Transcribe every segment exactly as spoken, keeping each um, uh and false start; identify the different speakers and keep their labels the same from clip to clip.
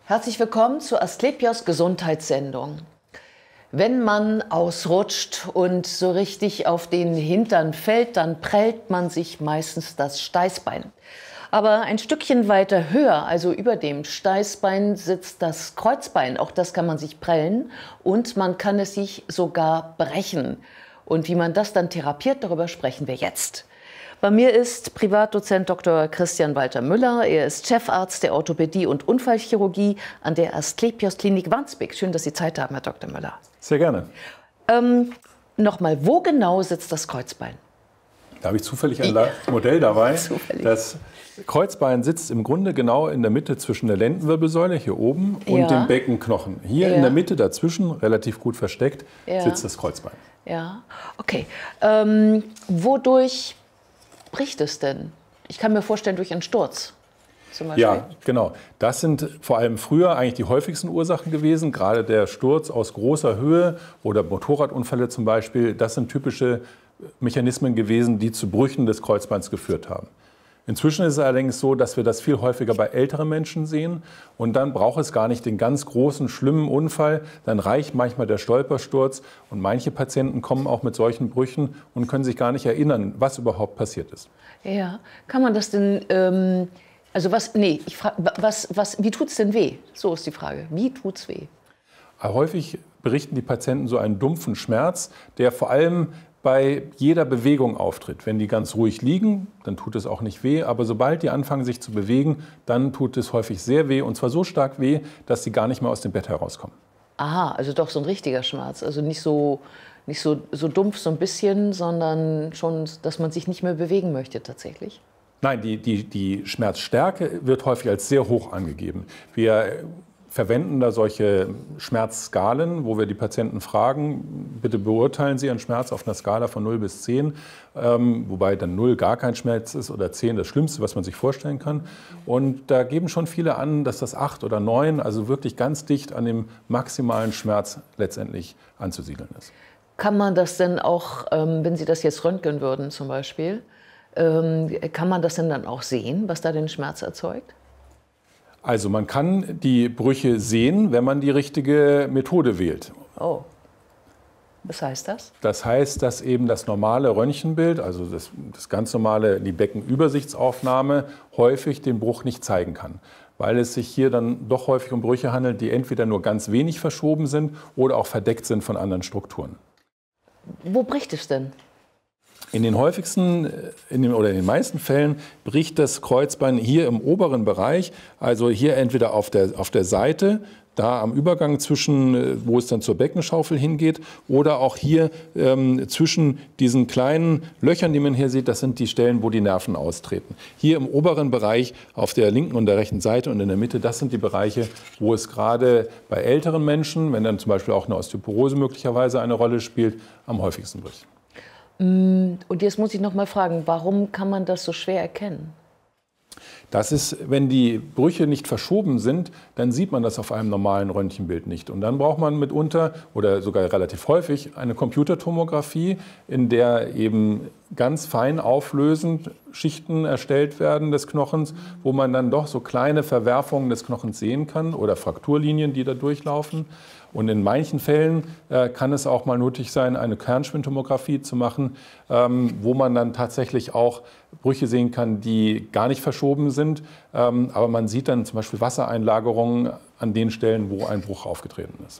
Speaker 1: Herzlich willkommen zur Asklepios Gesundheitssendung. Wenn man ausrutscht und so richtig auf den Hintern fällt, dann prellt man sich meistens das Steißbein. Aber ein Stückchen weiter höher, also über dem Steißbein, sitzt das Kreuzbein. Auch das kann man sich prellen und man kann es sich sogar brechen. Und wie man das dann therapiert, darüber sprechen wir jetzt. Bei mir ist Privatdozent Doktor Christian Walter Müller. Er ist Chefarzt der Orthopädie und Unfallchirurgie an der Asklepios Klinik Wandsbek. Schön, dass Sie Zeit haben, Herr Doktor Müller.
Speaker 2: Sehr gerne.
Speaker 1: Ähm, Nochmal, wo genau sitzt das Kreuzbein?
Speaker 2: Da habe ich zufällig ein ja. Modell dabei.
Speaker 1: Zufällig.
Speaker 2: Das Kreuzbein sitzt im Grunde genau in der Mitte zwischen der Lendenwirbelsäule, hier oben, und
Speaker 1: ja.
Speaker 2: dem Beckenknochen. Hier
Speaker 1: ja.
Speaker 2: in der Mitte dazwischen, relativ gut versteckt,
Speaker 1: ja.
Speaker 2: sitzt das Kreuzbein.
Speaker 1: Ja, okay. Ähm, wodurch bricht es denn? Ich kann mir vorstellen, durch einen Sturz zum Beispiel.
Speaker 2: Ja, genau. Das sind vor allem früher eigentlich die häufigsten Ursachen gewesen. Gerade der Sturz aus großer Höhe oder Motorradunfälle zum Beispiel. Das sind typische Mechanismen gewesen, die zu Brüchen des Kreuzbeins geführt haben. Inzwischen ist es allerdings so, dass wir das viel häufiger bei älteren Menschen sehen. Und dann braucht es gar nicht den ganz großen, schlimmen Unfall. Dann reicht manchmal der Stolpersturz. Und manche Patienten kommen auch mit solchen Brüchen und können sich gar nicht erinnern, was überhaupt passiert ist.
Speaker 1: Ja, kann man das denn, ähm, also was, nee, ich frage, was, was, wie tut es denn weh? So ist die Frage. Wie tut es weh?
Speaker 2: Häufig berichten die Patienten so einen dumpfen Schmerz, der vor allem bei jeder Bewegung auftritt. Wenn die ganz ruhig liegen, dann tut es auch nicht weh. Aber sobald die anfangen, sich zu bewegen, dann tut es häufig sehr weh. Und zwar so stark weh, dass sie gar nicht mehr aus dem Bett herauskommen.
Speaker 1: Aha, also doch so ein richtiger Schmerz. Also nicht so, nicht so, so dumpf, so ein bisschen, sondern schon, dass man sich nicht mehr bewegen möchte tatsächlich.
Speaker 2: Nein, die, die, die Schmerzstärke wird häufig als sehr hoch angegeben. Wir verwenden da solche Schmerzskalen, wo wir die Patienten fragen, bitte beurteilen Sie Ihren Schmerz auf einer Skala von null bis zehn, ähm, wobei dann null gar kein Schmerz ist oder zehn das Schlimmste, was man sich vorstellen kann. Und da geben schon viele an, dass das acht oder neun, also wirklich ganz dicht an dem maximalen Schmerz letztendlich anzusiedeln ist.
Speaker 1: Kann man das denn auch, ähm, wenn Sie das jetzt röntgen würden zum Beispiel, ähm, kann man das denn dann auch sehen, was da den Schmerz erzeugt?
Speaker 2: Also man kann die Brüche sehen, wenn man die richtige Methode wählt.
Speaker 1: Oh, was heißt das?
Speaker 2: Das heißt, dass eben das normale Röntgenbild, also das, das ganz normale, die Beckenübersichtsaufnahme, häufig den Bruch nicht zeigen kann. Weil es sich hier dann doch häufig um Brüche handelt, die entweder nur ganz wenig verschoben sind oder auch verdeckt sind von anderen Strukturen.
Speaker 1: Wo bricht es denn?
Speaker 2: In den häufigsten in den, oder in den meisten Fällen bricht das Kreuzbein hier im oberen Bereich, also hier entweder auf der, auf der Seite, da am Übergang zwischen, wo es dann zur Beckenschaufel hingeht, oder auch hier ähm, zwischen diesen kleinen Löchern, die man hier sieht, das sind die Stellen, wo die Nerven austreten. Hier im oberen Bereich, auf der linken und der rechten Seite und in der Mitte, das sind die Bereiche, wo es gerade bei älteren Menschen, wenn dann zum Beispiel auch eine Osteoporose möglicherweise eine Rolle spielt, am häufigsten bricht.
Speaker 1: Und jetzt muss ich noch mal fragen, warum kann man das so schwer erkennen?
Speaker 2: Das ist, wenn die Brüche nicht verschoben sind, dann sieht man das auf einem normalen Röntgenbild nicht. Und dann braucht man mitunter oder sogar relativ häufig eine Computertomographie, in der eben ganz fein auflösend Schichten erstellt werden des Knochens, wo man dann doch so kleine Verwerfungen des Knochens sehen kann oder Frakturlinien, die da durchlaufen. Und in manchen Fällen äh, kann es auch mal nötig sein, eine Kernspintomographie zu machen, ähm, wo man dann tatsächlich auch Brüche sehen kann, die gar nicht verschoben sind. Ähm, aber man sieht dann zum Beispiel Wassereinlagerungen an den Stellen, wo ein Bruch aufgetreten ist.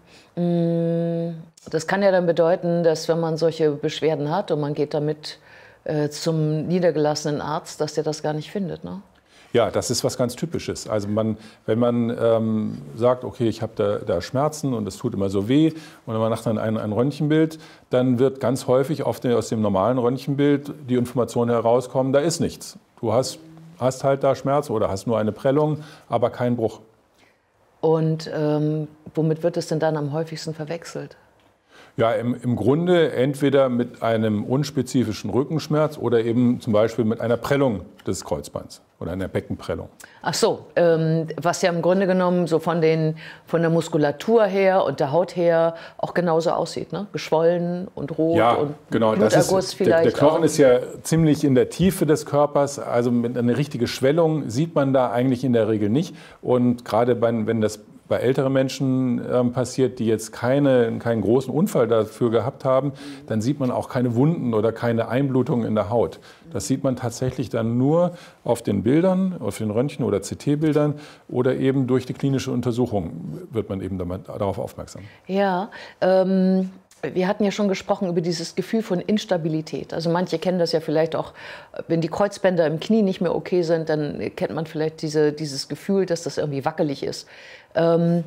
Speaker 1: Das kann ja dann bedeuten, dass wenn man solche Beschwerden hat und man geht damit äh, zum niedergelassenen Arzt, dass der das gar nicht findet, ne?
Speaker 2: Ja, das ist was ganz Typisches. Also man, wenn man ähm, sagt, okay, ich habe da, da Schmerzen und es tut immer so weh und man macht dann ein, ein Röntgenbild, dann wird ganz häufig auf den, aus dem normalen Röntgenbild die Information herauskommen, da ist nichts. Du hast, hast halt da Schmerz oder hast nur eine Prellung, aber keinen Bruch.
Speaker 1: Und ähm, womit wird es denn dann am häufigsten verwechselt?
Speaker 2: Ja, im, im Grunde entweder mit einem unspezifischen Rückenschmerz oder eben zum Beispiel mit einer Prellung des Kreuzbeins oder einer Beckenprellung.
Speaker 1: Ach so, ähm, was ja im Grunde genommen so von, den, von der Muskulatur her und der Haut her auch genauso aussieht, ne? Geschwollen und rot
Speaker 2: ja,
Speaker 1: und
Speaker 2: genau. Das ist,
Speaker 1: vielleicht
Speaker 2: der, der Knochen
Speaker 1: auch.
Speaker 2: ist ja ziemlich in der Tiefe des Körpers, also mit einer richtigen Schwellung sieht man da eigentlich in der Regel nicht. Und gerade bei, wenn das bei älteren Menschen ähm, passiert, die jetzt keine, keinen großen Unfall dafür gehabt haben, dann sieht man auch keine Wunden oder keine Einblutungen in der Haut. Das sieht man tatsächlich dann nur auf den Bildern, auf den Röntgen- oder C T-Bildern oder eben durch die klinische Untersuchung wird man eben darauf aufmerksam.
Speaker 1: Ja, ähm wir hatten ja schon gesprochen über dieses Gefühl von Instabilität. Also manche kennen das ja vielleicht auch, wenn die Kreuzbänder im Knie nicht mehr okay sind, dann kennt man vielleicht diese, dieses Gefühl, dass das irgendwie wackelig ist. Ähm,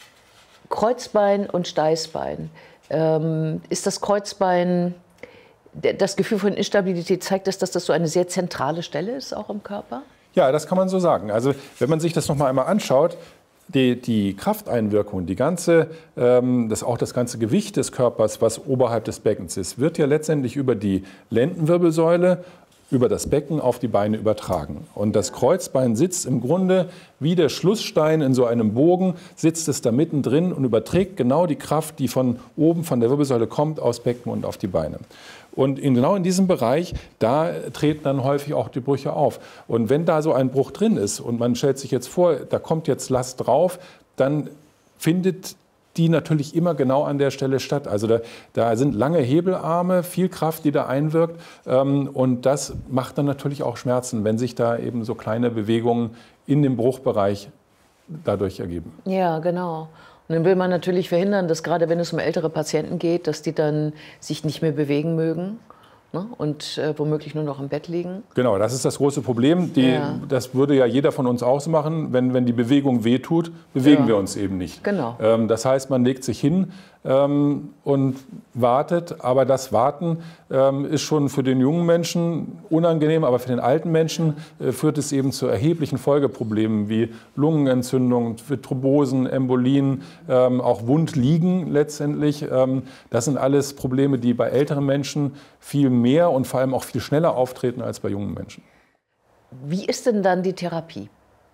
Speaker 1: Kreuzbein und Steißbein. Ähm, ist das Kreuzbein, das Gefühl von Instabilität, zeigt das, dass das so eine sehr zentrale Stelle ist, auch im Körper?
Speaker 2: Ja, das kann man so sagen. Also wenn man sich das noch mal einmal anschaut, Die, die Krafteinwirkung, die ganze, ähm, das, auch das ganze Gewicht des Körpers, was oberhalb des Beckens ist, wird ja letztendlich über die Lendenwirbelsäule, über das Becken auf die Beine übertragen. Und das Kreuzbein sitzt im Grunde wie der Schlussstein in so einem Bogen, sitzt es da mittendrin und überträgt genau die Kraft, die von oben, von der Wirbelsäule kommt, aufs Becken und auf die Beine. Und in, genau in diesem Bereich, da treten dann häufig auch die Brüche auf. Und wenn da so ein Bruch drin ist und man stellt sich jetzt vor, da kommt jetzt Last drauf, dann findet die natürlich immer genau an der Stelle statt. Also da, da sind lange Hebelarme, viel Kraft, die da einwirkt. Ähm, und das macht dann natürlich auch Schmerzen, wenn sich da eben so kleine Bewegungen in dem Bruchbereich dadurch ergeben.
Speaker 1: Ja, genau. Und dann will man natürlich verhindern, dass gerade wenn es um ältere Patienten geht, dass die dann sich nicht mehr bewegen mögen, ne? Und äh, womöglich nur noch im Bett liegen.
Speaker 2: Genau, das ist das große Problem. Die,
Speaker 1: Ja.
Speaker 2: Das würde ja jeder von uns auch so machen. Wenn, wenn die Bewegung wehtut, bewegen
Speaker 1: Ja.
Speaker 2: wir uns eben nicht.
Speaker 1: Genau.
Speaker 2: Ähm, das heißt, man legt sich hin ähm, und wartet. Aber das Warten ähm, ist schon für den jungen Menschen unangenehm. Aber für den alten Menschen äh, führt es eben zu erheblichen Folgeproblemen wie Lungenentzündungen, Thrombosen, Embolien, ähm, auch Wundliegen letztendlich. Ähm, das sind alles Probleme, die bei älteren Menschen viel mehr und vor allem auch viel schneller auftreten als bei jungen Menschen.
Speaker 1: Wie ist denn dann die Therapie?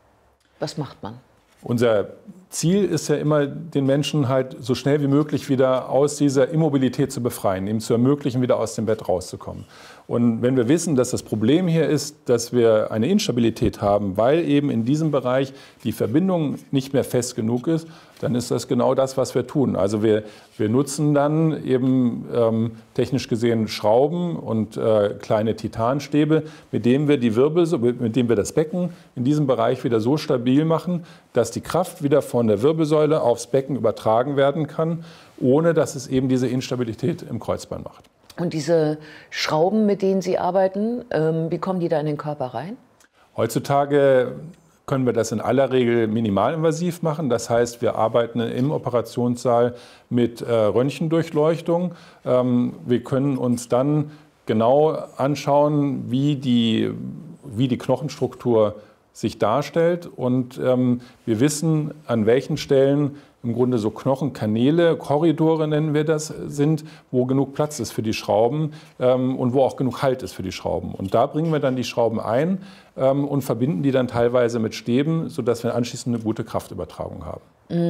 Speaker 1: Was macht man?
Speaker 2: Unser Ziel ist ja immer, den Menschen halt so schnell wie möglich wieder aus dieser Immobilität zu befreien, ihm zu ermöglichen, wieder aus dem Bett rauszukommen. Und wenn wir wissen, dass das Problem hier ist, dass wir eine Instabilität haben, weil eben in diesem Bereich die Verbindung nicht mehr fest genug ist, dann ist das genau das, was wir tun. Also wir, wir nutzen dann eben ähm, technisch gesehen Schrauben und äh, kleine Titanstäbe, mit denen wir die Wirbel, mit denen wir das Becken in diesem Bereich wieder so stabil machen, dass die Kraft wieder von der Wirbelsäule aufs Becken übertragen werden kann, ohne dass es eben diese Instabilität im Kreuzbein macht.
Speaker 1: Und diese Schrauben, mit denen Sie arbeiten, ähm, wie kommen die da in den Körper rein?
Speaker 2: Heutzutage können wir das in aller Regel minimalinvasiv machen. Das heißt, wir arbeiten im Operationssaal mit äh, Röntgendurchleuchtung. Ähm, wir können uns dann genau anschauen, wie die, wie die Knochenstruktur sich darstellt. Und ähm, wir wissen, an welchen Stellen im Grunde so Knochenkanäle, Korridore nennen wir das, sind, wo genug Platz ist für die Schrauben ähm, und wo auch genug Halt ist für die Schrauben. Und da bringen wir dann die Schrauben ein ähm, und verbinden die dann teilweise mit Stäben, sodass wir anschließend eine gute Kraftübertragung haben.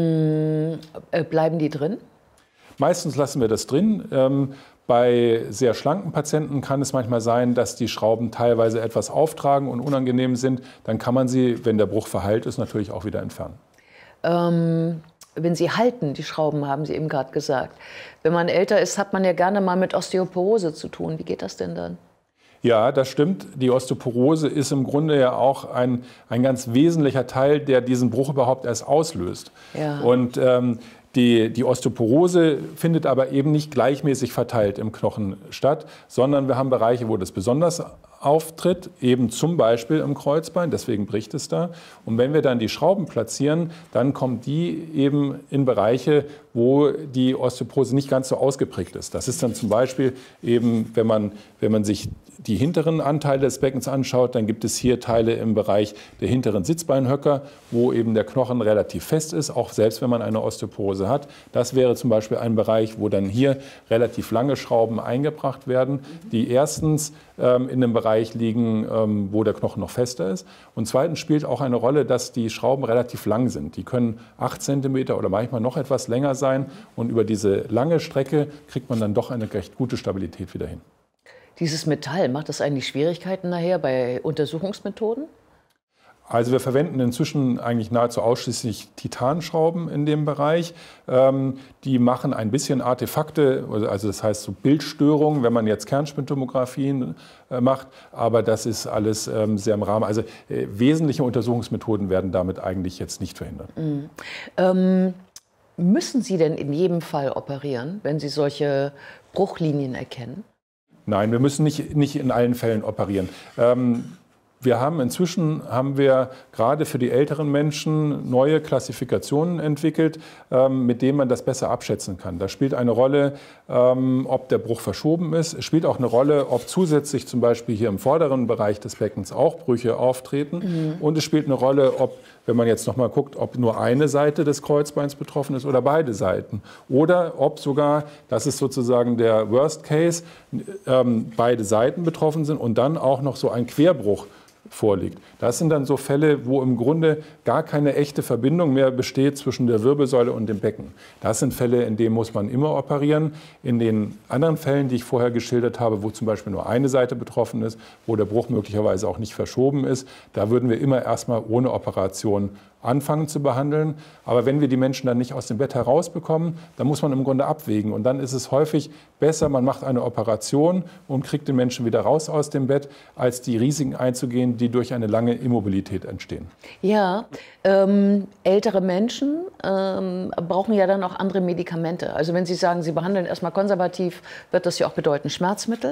Speaker 1: Mm, äh, bleiben die drin?
Speaker 2: Meistens lassen wir das drin. Ähm, bei sehr schlanken Patienten kann es manchmal sein, dass die Schrauben teilweise etwas auftragen und unangenehm sind. Dann kann man sie, wenn der Bruch verheilt ist, natürlich auch wieder entfernen.
Speaker 1: Ähm, wenn sie halten, die Schrauben, haben Sie eben gerade gesagt. Wenn man älter ist, hat man ja gerne mal mit Osteoporose zu tun. Wie geht das denn dann?
Speaker 2: Ja, das stimmt. Die Osteoporose ist im Grunde ja auch ein, ein ganz wesentlicher Teil, der diesen Bruch überhaupt erst auslöst.
Speaker 1: Ja.
Speaker 2: Und ähm, die, die Osteoporose findet aber eben nicht gleichmäßig verteilt im Knochen statt, sondern wir haben Bereiche, wo das besonders auftritt, eben zum Beispiel im Kreuzbein, deswegen bricht es da. Und wenn wir dann die Schrauben platzieren, dann kommen die eben in Bereiche, wo die Osteoporose nicht ganz so ausgeprägt ist. Das ist dann zum Beispiel eben, wenn man, wenn man sich die hinteren Anteile des Beckens anschaut, dann gibt es hier Teile im Bereich der hinteren Sitzbeinhöcker, wo eben der Knochen relativ fest ist, auch selbst wenn man eine Osteoporose hat. Das wäre zum Beispiel ein Bereich, wo dann hier relativ lange Schrauben eingebracht werden, die erstens ähm, in dem Bereich liegen, ähm, wo der Knochen noch fester ist. Und zweitens spielt auch eine Rolle, dass die Schrauben relativ lang sind. Die können acht Zentimeter oder manchmal noch etwas länger sein. Und über diese lange Strecke kriegt man dann doch eine recht gute Stabilität wieder hin.
Speaker 1: Dieses Metall, macht das eigentlich Schwierigkeiten nachher bei Untersuchungsmethoden?
Speaker 2: Also wir verwenden inzwischen eigentlich nahezu ausschließlich Titanschrauben in dem Bereich. Ähm, die machen ein bisschen Artefakte, also das heißt so Bildstörungen, wenn man jetzt Kernspintomographien äh, macht. Aber das ist alles ähm, sehr im Rahmen. Also äh, wesentliche Untersuchungsmethoden werden damit eigentlich jetzt nicht verhindert.
Speaker 1: Mhm. Ähm, müssen Sie denn in jedem Fall operieren, wenn Sie solche Bruchlinien erkennen?
Speaker 2: Nein, wir müssen nicht, nicht in allen Fällen operieren. Ähm, wir haben inzwischen haben wir gerade für die älteren Menschen neue Klassifikationen entwickelt, ähm, mit denen man das besser abschätzen kann. Da spielt eine Rolle, ähm, ob der Bruch verschoben ist. Es spielt auch eine Rolle, ob zusätzlich zum Beispiel hier im vorderen Bereich des Beckens auch Brüche auftreten. Mhm. Und es spielt eine Rolle, ob, wenn man jetzt noch mal guckt, ob nur eine Seite des Kreuzbeins betroffen ist oder beide Seiten. Oder ob sogar, das ist sozusagen der Worst Case, ähm, beide Seiten betroffen sind und dann auch noch so ein Querbruch vorliegt. Das sind dann so Fälle, wo im Grunde gar keine echte Verbindung mehr besteht zwischen der Wirbelsäule und dem Becken. Das sind Fälle, in denen muss man immer operieren. In den anderen Fällen, die ich vorher geschildert habe, wo zum Beispiel nur eine Seite betroffen ist, wo der Bruch möglicherweise auch nicht verschoben ist, da würden wir immer erstmal ohne Operation anfangen zu behandeln. Aber wenn wir die Menschen dann nicht aus dem Bett herausbekommen, dann muss man im Grunde abwägen. Und dann ist es häufig besser, man macht eine Operation und kriegt den Menschen wieder raus aus dem Bett, als die Risiken einzugehen, die durch eine lange Immobilität entstehen.
Speaker 1: Ja, ähm, ältere Menschen ähm, brauchen ja dann auch andere Medikamente. Also wenn Sie sagen, Sie behandeln erstmal konservativ, wird das ja auch bedeuten Schmerzmittel.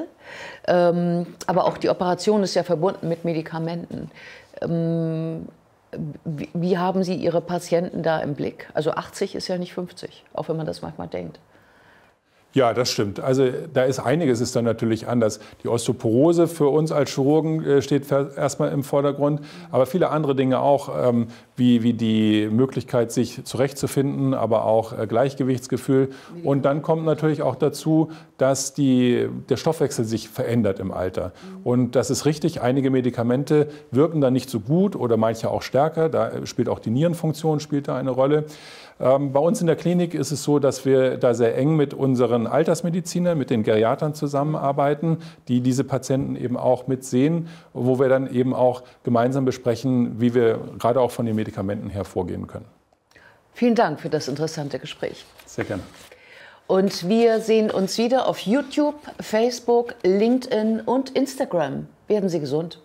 Speaker 1: Ähm, aber auch die Operation ist ja verbunden mit Medikamenten. Ähm, Wie, wie haben Sie Ihre Patienten da im Blick? Also achtzig ist ja nicht fünfzig, auch wenn man das manchmal denkt.
Speaker 2: Ja, das stimmt. Also da ist einiges ist dann natürlich anders. Die Osteoporose für uns als Chirurgen äh, steht erstmal im Vordergrund, aber viele andere Dinge auch, ähm, wie, wie die Möglichkeit, sich zurechtzufinden, aber auch äh, Gleichgewichtsgefühl. Und dann kommt natürlich auch dazu, dass die, der Stoffwechsel sich verändert im Alter. Und das ist richtig, einige Medikamente wirken dann nicht so gut oder manche auch stärker. Da spielt auch die Nierenfunktion spielt da eine Rolle. Ähm, bei uns in der Klinik ist es so, dass wir da sehr eng mit unseren Altersmedizinern, mit den Geriatern zusammenarbeiten, die diese Patienten eben auch mitsehen, wo wir dann eben auch gemeinsam besprechen, wie wir gerade auch von den Medikamenten her vorgehen können.
Speaker 1: Vielen Dank für das interessante Gespräch.
Speaker 2: Sehr gerne.
Speaker 1: Und wir sehen uns wieder auf YouTube, Facebook, LinkedIn und Instagram. Werden Sie gesund.